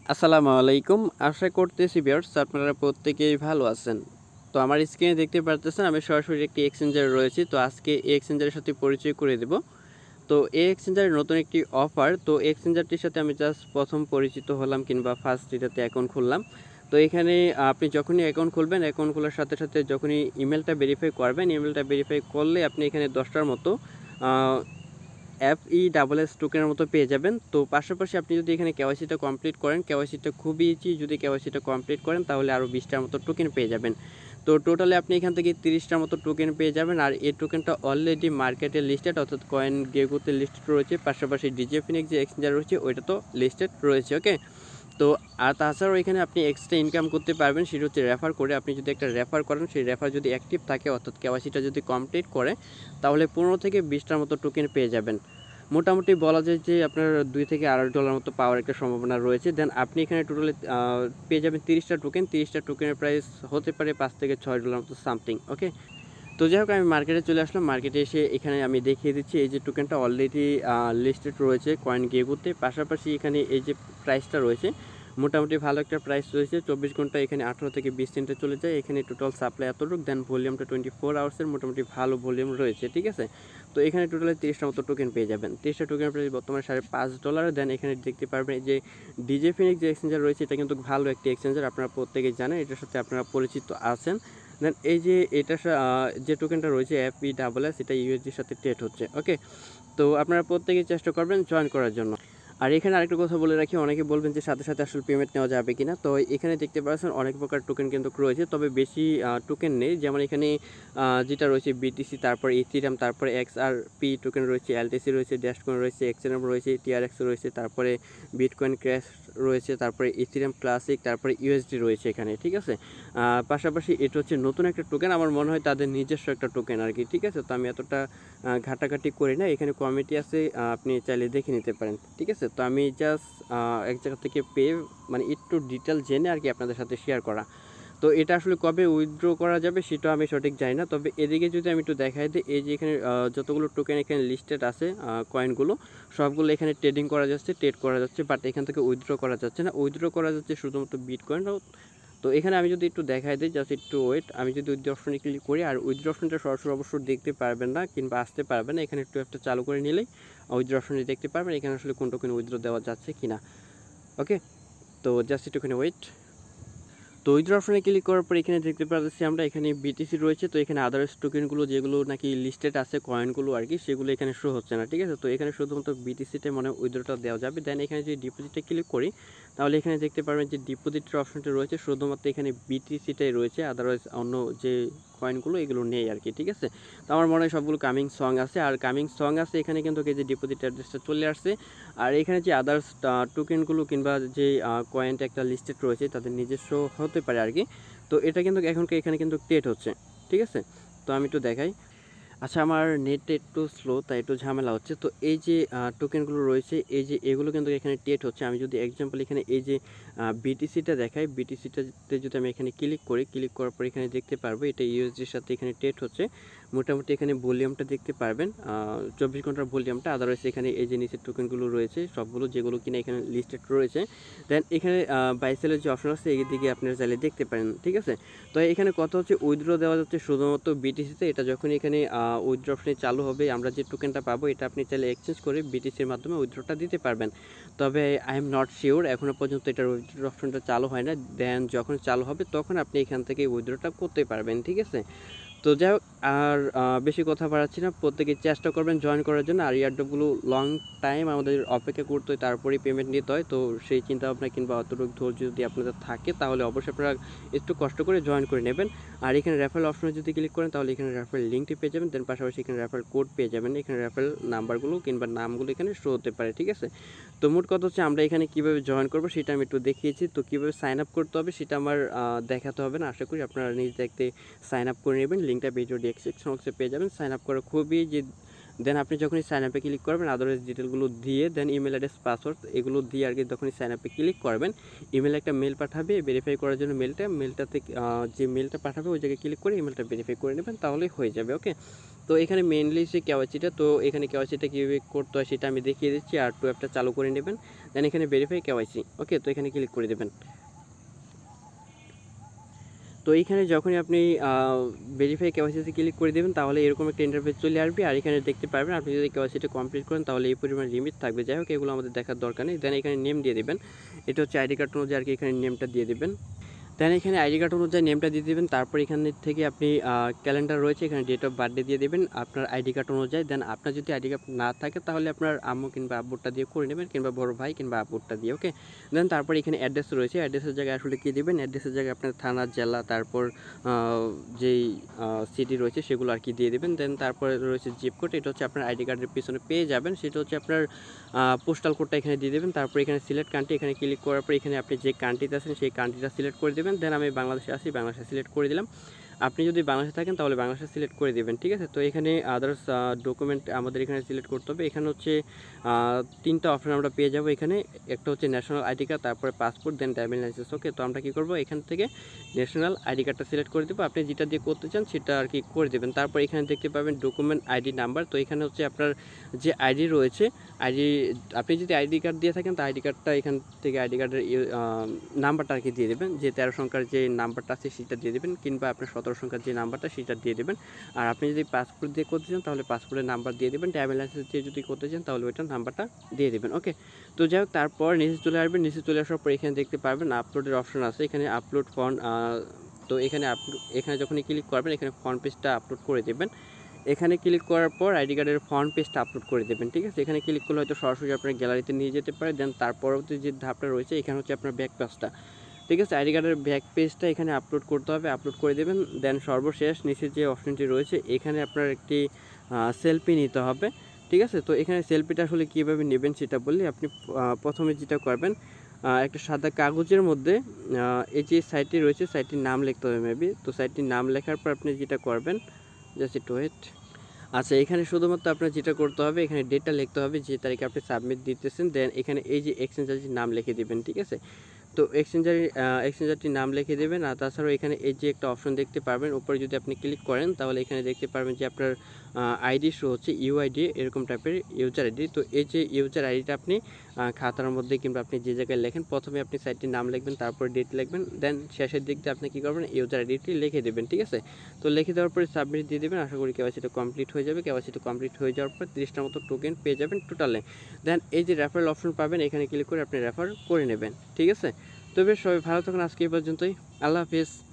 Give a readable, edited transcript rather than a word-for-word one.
আসসালামু আলাইকুম। আশা করতেছি ভিউয়ার্স আপনারা প্রত্যেকেই ভালো আছেন। তো আমার স্ক্রিনে দেখতে পারতেছেন আমি সরাসরি একটি এক্সচেঞ্জারে রয়েছি। তো আজকে এই এক্সচেঞ্জারের সাথে পরিচয় করে দেব। তো এই এক্সচেঞ্জারের নতুন একটি অফার। তো এক্সচেঞ্জারটির সাথে আমি জাস্ট প্রথম পরিচিত হলাম কিংবা ফার্স্ট এটাতে অ্যাকাউন্ট খুললাম। তো এখানে আপনি যখনই অ্যাকাউন্ট খুলবেন, অ্যাকাউন্ট খোলার সাথে সাথে যখনই ইমেলটা ভেরিফাই করবেন, ইমেলটা ভেরিফাই করলে আপনি এখানে 10টার মতো আ FESS টোকেনের মতো পেয়ে যাবেন। তো পাশাপাশি আপনি যদি এখানে কেওয়াইসিটা কমপ্লিট করেন, কেওয়াইসিটা খুবই ইজি, যদি কেওয়াইসিটা কমপ্লিট করেন তাহলে আরও 20টার মতো টোকেন পেয়ে যাবেন। তো টোটালি আপনি এখান থেকে 30টার মতো টোকেন পেয়ে যাবেন। আর এই টোকেনটা অলরেডি মার্কেটে লিস্টেড, অর্থাৎ কয়েন গেগোতে লিস্টেড রয়েছে। পাশাপাশি ডিজে ফিনিক্স যে এক্সচেঞ্জার রয়েছে ওইটা তো লিস্টেড রয়েছে। ওকে, তো আর তাছাড়াও এখানে আপনি এক্সট্রা ইনকাম করতে পারবেন, সেটা হচ্ছে রেফার করে। আপনি যদি একটা রেফার করেন, সেই রেফার যদি অ্যাক্টিভ থাকে অর্থাৎ কেওয়াইসিটা যদি কমপ্লিট করে, তাহলে 15 থেকে 20টার মতো টোকেন পেয়ে যাবেন। মোটামুটি বলা যায় যে আপনার $2 থেকে $2.5 মতো পাওয়ার একটা সম্ভাবনা রয়েছে। দেন আপনি এখানে টোটালি পেয়ে যাবেন 30টা টোকেন। 30টা টোকেনের প্রাইস হতে পারে $5 থেকে $6 মতো সামথিং। ওকে, তো যাই হোক আমি মার্কেটে চলে আসলাম। মার্কেটে এসে এখানে আমি দেখিয়ে দিচ্ছি এই যে টোকেনটা অলরেডি লিস্টেড রয়েছে কয়েন গেগোতে। পাশাপাশি এখানে এই যে প্রাইসটা রয়েছে, মোটামুটি ভালো একটা প্রাইস রয়েছে। 24 ঘন্টা এখানে 18 থেকে 20 সেন্টে চলে যায়। এখানে টোটাল সাপ্লাই এতটুকু, দেন ভলিউমটা 24 আওয়ার্সের মোটামুটি ভালো ভলিউম রয়েছে। ঠিক আছে, তো এখানে টোটালি 30টা মতো টোকেন পেয়ে যাবেন। 30টা টোকেন প্রাইস বর্তমানে $5.5। দেন এখানে দেখতে পারবেন যে ডিজে ফিনিক্স যে এক্সচেঞ্জার রয়েছে, এটা কিন্তু ভালো একটি এক্সচেঞ্জার, আপনারা প্রত্যেকেই জানেন, এটার সাথে আপনারা পরিচিত আছেন। দেন এই যে এটা যে টোকেনটা রয়েছে FESS, এটা ইউএসডির সাথে ট্রেড হচ্ছে। ওকে, তো আপনারা প্রত্যেকেই চেষ্টা করবেন জয়েন করার জন্য। আর এখানে আরেকটা কথা বলে রাখি, অনেকে বলবেন যে সাথে সাথে আসলে পেমেন্ট নেওয়া যাবে কিনা। তো এখানে দেখতে পাচ্ছেন অনেক প্রকার টোকেন কিন্তু রয়েছে, তবে বেশি টোকেন নেই। যেমন এখানে যেটা রয়েছে BTC, তারপর ইথিরিয়াম, তারপরে XRP টোকেন রয়েছে, LTC রয়েছে, ড্যাশকয়েন রয়েছে, XNM রয়েছে, TRX রয়েছে, তারপরে বিটকয়েন ক্র্যাশ রয়েছে, তারপরে ইথিরিয়াম ক্লাসিক, তারপরে USD রয়েছে এখানে। ঠিক আছে, পাশাপাশি এটা হচ্ছে নতুন একটা টোকেন, আমার মনে হয় তাদের নিজস্ব একটা টোকেন আর কি। ঠিক আছে, তো আমি এতটা ঘাটাঘাটি করি না, এখানে কমিটি আছে, আপনি চাইলে দেখে নিতে পারেন। ঠিক আছে, তো আমি জাস্ট এক জায়গা থেকে পেয়ে মানে একটু ডিটেল জেনে আর কি আপনাদের সাথে শেয়ার করা। তো এটা আসলে কবে উইথড্র করা যাবে সেটা আমি সঠিক জানি না। তবে এদিকে যদি আমি একটু দেখাই দিই, এই যে এখানে যতগুলো টোকেন এখানে লিস্টেড আছে, কয়েনগুলো সবগুলো এখানে ট্রেডিং করা যাচ্ছে, ট্রেড করা যাচ্ছে, বাট এখান থেকে উইথড্র করা যাচ্ছে না। উইথড্র করা যাচ্ছে শুধুমাত্র বিটকয়েন। তো এখানে আমি যদি একটু দেখাই দিই, জাস্ট একটু ওয়েট, আমি যদি উইথড্র অপশনে ক্লিক করি, আর উইথড্র অপশনটা সরাসরি অবশ্য দেখতে পারবেন না কিংবা আসতে পারবেন না, এখানে একটু একটা চালু করে নিলেই উইথড্র অপশনে দেখতে পারবেন এখানে আসলে কোন টোকেন উইথড্র দেওয়া যাচ্ছে কিনা। ওকে, তো জাস্ট একটুখানি ওয়েট। তো উইথড্র অপশনে ক্লিক করার পর এখানে দেখতে পাচ্ছি আমরা এখানে BTC রয়েছে। তো এখানে আদার্স টোকেনগুলো যেগুলো নাকি লিস্টেড আছে কয়েনগুলো আর কি, সেগুলো এখানে শো হচ্ছে না। ঠিক আছে, তো এখানে শুধুমাত্র BTCতে মনে হয় উইথড্রটা দেওয়া যাবে। দেন এখানে যদি ডিপোজিটে ক্লিক করি, তাহলে এখানে দেখতে পারবেন যে ডিপোজিটের অপশনটা রয়েছে, শুধুমাত্র এখানে BTCটাই রয়েছে, আদারওয়াইজ অন্য যে কয়েনগুলো এগুলো নেই আর কি। ঠিক আছে, তো আমার মনে হয় সবগুলো কামিং সং আছে, আর কামিং সং আছে এখানে কিন্তু এই যে ডিপোজিট অ্যাড্রেসটা চলে আসছে। আর এখানে যে আদার্স টোকেনগুলো কিংবা যে কয়েনটা একটা লিস্টেড রয়েছে তাদের নিজস্ব হতে পারে আর কি। তো এটা কিন্তু এখানে কিন্তু ট্রেড হচ্ছে। ঠিক আছে, তো আমি একটু দেখাই। আচ্ছা, আমার নেটটা একটু স্লো, তাই একটু ঝামেলা হচ্ছে। তো এই যে টোকেনগুলো রয়েছে, এই যে এগুলো কিন্তু এখানে ট্রেড হচ্ছে। আমি যদি এক্সাম্পল এখানে এই যে BTCটা দেখাই, BTCটাতে যদি আমি এখানে ক্লিক করি, ক্লিক করার পর এখানে দেখতে পারবো এটা ইউএসডির সাথে এখানে ট্রেড হচ্ছে। মোটামুটি এখানে ভলিউমটা দেখতে পারবেন, 24 ঘন্টার ভলিউমটা। আদারওয়াইজ এখানে এই যে নিচের টোকেনগুলো রয়েছে সবগুলো, যেগুলো কিনা এখানে লিস্টেড রয়েছে। দেন এখানে বাইসেলের যে অপশন আছে এদিকে আপনারা চাইলে দেখতে পারেন। ঠিক আছে, তো এখানে কথা হচ্ছে উইথড্র দেওয়া যাচ্ছে শুধুমাত্র BTCতে। এটা যখন এখানে উইথড্র অপশনে চালু হবে, আমরা যে টোকেনটা পাবো এটা আপনি চাইলে এক্সচেঞ্জ করে BTCর মাধ্যমে উইথড্রটা দিতে পারবেন। তবে আই এম নট শিওর, এখনও পর্যন্ত এটার উইথড্র অপশনটা চালু হয় না। দেন যখন চালু হবে তখন আপনি এখান থেকে উইথড্রটা করতে পারবেন। ঠিক আছে, তো যাই হোক, আর বেশি কথা বাড়াচ্ছি না, প্রত্যেকে চেষ্টা করবেন জয়েন করার জন্য। আর ইয়ারড্রপগুলো লং টাইম আমাদের অপেক্ষা করতে হয়, তারপরেই পেমেন্ট নিতে হয়। তো সেই চিন্তা ভাবনা কিংবা অতটুকু ধৈর্য যদি আপনাদের থাকে, তাহলে অবশ্যই আপনারা একটু কষ্ট করে জয়েন করে নেবেন। আর এখানে রেফারেল অপশনে যদি ক্লিক করেন, তাহলে এখানে রেফারেল লিঙ্কটি পেয়ে যাবেন। দেন পাশাপাশি এখানে রেফারেল কোড পেয়ে যাবেন, এখানে রেফারেল নাম্বারগুলো কিংবা নামগুলো এখানে শো হতে পারে। ঠিক আছে, তো মোট কথা হচ্ছে আমরা এখানে কীভাবে জয়েন করবো সেটা আমি একটু দেখিয়েছি। তো কীভাবে সাইন আপ করতে হবে সেটা আমার দেখাতে হবে না, আশা করি আপনারা নিজ দেখতে সাইন আপ করে নেবেন। লিঙ্কটা ভিডিও ডেসক্রিপশন বক্সে পেয়ে যাবেন। সাইন আপ করা খুবই যে, দেন আপনি যখনই সাইন আপে ক্লিক করবেন, আদারওয়াইজ ডিটেলগুলো দিয়ে, দেন ইমেল অ্যাড্রেস, পাসওয়ার্ড এগুলো দিয়ে আর কি যখনই সাইন আপে ক্লিক করবেন, ইমেলে একটা মেল পাঠাবে ভেরিফাই করার জন্য। মেলটাতে যে মেলটা পাঠাবে ওই জায়গায় ক্লিক করে ইমেলটা ভেরিফাই করে নেবেন, তাহলেই হয়ে যাবে। ওকে, তো এখানে মেইনলি যে কেওয়াইসিটা, তো এখানে কেওয়াইসিটা কীভাবে করতে হয় সেটা আমি দেখিয়ে দিচ্ছি। আর 2 অ্যাপটা চালু করে নেবেন, দেন এখানে ভেরিফাই কেওয়াইসি, ওকে। তো এখানে ক্লিক করে দেবেন। তো এইখানে যখনই আপনি ভেরিফাই কেওয়াইসিতে ক্লিক করে দেবেন তাহলে এরকম একটা ইন্টারফেস চলে আসবে। আর এখানে দেখতে পারবেন আপনি যদি কেওয়াইসিটা কমপ্লিট করেন তাহলে এই পরিমাণ লিমিট থাকবে। যাই হোক, এগুলো আমাদের দেখার দরকার নেই। দেন এখানে নেম দিয়ে দেবেন, এটা হচ্ছে আইডি কার্ড অনুযায়ী আর কি, এখানে নেমটা দিয়ে দেবেন। দেন এখানে আইডি কার্ড অনুযায়ী নেমটা দিয়ে দেবেন। তারপর এখান থেকে আপনি ক্যালেন্ডার রয়েছে, এখানে ডেট অফ বার্থডে দিয়ে দেবেন আপনার আইডি কার্ড অনুযায়ী। দেন আপনার যদি আইডি কার্ড না থাকে তাহলে আপনার আম্মু কিংবা আব্বুরটা দিয়ে করে নেবেন, কিংবা বড় ভাই কিংবা আব্বুরটা দিয়ে, ওকে। দেন তারপর এখানে অ্যাড্রেস রয়েছে, অ্যাড্রেসের জায়গায় আসলে কী দেবেন, অ্যাড্রেসের জায়গায় আপনার থানা, জেলা, তারপর যেই সিটি রয়েছে সেগুলো আর কি দিয়ে দেবেন। দেন তারপরে রয়েছে জিপ কোড, এটা হচ্ছে আপনার আইডি কার্ডের পিছনে পেয়ে যাবেন, সেটা হচ্ছে আপনার পোস্টাল কোডটা এখানে দিয়ে দেবেন। তারপর এখানে সিলেক্ট কান্ট্রি, এখানে ক্লিক করার পর এখানে আপনি যে কান্ট্রিতে আছেন সেই কান্ট্রিটা সিলেক্ট করে দেবেন। দেন আমি বাংলাদেশে আছি, বাংলাদেশে সিলেক্ট করে দিলাম। আপনি যদি বাংলাদেশে থাকেন তাহলে বাংলাদেশে সিলেক্ট করে দেবেন, ঠিক আছে। তো এখানে আদার্স ডকুমেন্ট আমাদের এখানে সিলেক্ট করতে হবে। এখানে হচ্ছে 3টা অপশন আমরা পেয়ে যাব এখানে। একটা হচ্ছে ন্যাশনাল আইডি কার্ড, তারপরে passport, then driving licence, okay. তো আমরা কী করবো, এখান থেকে ন্যাশনাল আইডি কার্ডটা সিলেক্ট করে দেবো। আপনি যেটা দিয়ে করতে চান সেটা আর কি করে দেবেন। তারপর এখানে দেখতে পাবেন ডকুমেন্ট আইডি নাম্বার। তো এখানে হচ্ছে আপনার যে আইডি রয়েছে, আপনি যদি আইডি কার্ড দিয়ে থাকেন তো আইডি কার্ডটা এখান থেকে আইডি কার্ডের নাম্বারটা আর কি দিয়ে দেবেন, যে 13 সংখ্যার যে নাম্বারটা আছে সেটা দিয়ে দেবেন, কিংবা আপনার 17 সংখ্যার যে নাম্বারটা সেটা দিয়ে দেবেন। আর আপনি যদি পাসপোর্ট দিয়ে করতে চান তাহলে পাসপোর্টের নাম্বার দিয়ে দেবেন, ড্রাইভিং লাইসেন্স দিয়ে যদি করতে চান তাহলে ওইটার নাম্বারটা দিয়ে দেবেন, ওকে। তো যাই হোক, তারপর নিচে চলে আসবেন। নিচে চলে আসার পর এখানে দেখতে পারবেন আপলোডের অপশন আছে, এখানে আপলোড ফন্ট। তো এখানে যখনই ক্লিক করবেন এখানে ফন্ট পেজটা আপলোড করে দেবেন। এখানে ক্লিক করার পর আইডি কার্ডের ফ্রন্ট পেজটা আপলোড করে দেবেন, ঠিক আছে। এখানে ক্লিক করলে হয়তো সরাসরি আপনার গ্যালারিতে নিয়ে যেতে পারে। দেন তার পরবর্তী যে ধাপটা রয়েছে এখানে হচ্ছে আপনার ব্যাক পেজটা, ঠিক আছে। আইডি কার্ডের ব্যাক পেজটা এখানে আপলোড করতে হবে, আপলোড করে দেবেন। দেন সর্বশেষ নিচে যে অপশনটি রয়েছে এখানে আপনার একটি সেলফি নিতে হবে, ঠিক আছে। তো এখানে সেলফিটা আসলে কীভাবে নেবেন সেটা বললে, আপনি প্রথমে যেটা করবেন, একটা সাদা কাগজের মধ্যে এই যে সাইটটি রয়েছে সাইটটির নাম লিখতে হবে মেবি। তো সাইটটির নাম লেখার পর আপনি যেটা করবেন, জাস্ট একটু ওয়েট। আচ্ছা, এখানে শুধুমাত্র আপনার যেটা করতে হবে এখানে ডেটটা লিখতে হবে, যে তারিখে আপনি সাবমিট দিতেছেন। দেন এখানে এই যে এক্সচেঞ্জারটির নাম লিখে দেবেন, ঠিক আছে। তো এক্সচেঞ্জারটির নাম লিখে দেবেন। আর তাছাড়াও এখানে এই যে একটা অপশন দেখতে পারবেন উপরে, যদি আপনি ক্লিক করেন তাহলে এখানে দেখতে পারবেন যে আপনার আইডি শো হচ্ছে ইউআইডি, এরকম টাইপের ইউজার আইডি। তো এই যে ইউজার আইডিটা আপনি খাতার মধ্যে কিংবা আপনি যে জায়গায় লেখেন, প্রথমে আপনি সাইটটির নাম লিখবেন, তারপর ডেট লিখবেন, দেন শেষের দিক দিয়ে আপনি কী করবেন, ইউজার আইডিটি লিখে দেবেন, ঠিক আছে। তো লিখে দেওয়ার পরে সাবমিট দিয়ে দেবেন। আশা করি কেওয়াইসিটা কমপ্লিট হয়ে যাবে। কেওয়াইসিটা কমপ্লিট হয়ে যাওয়ার পর 30টার মতো টোকেন পেয়ে যাবেন টোটালে। দেন এই যে রেফারেল অপশন পাবেন, এখানে ক্লিক করে আপনি রেফার করে নেবেন, ঠিক আছে। তো বেশ, সবাই ভালো থাকুন, আজকে এই পর্যন্তই। আল্লাহ হাফিজ।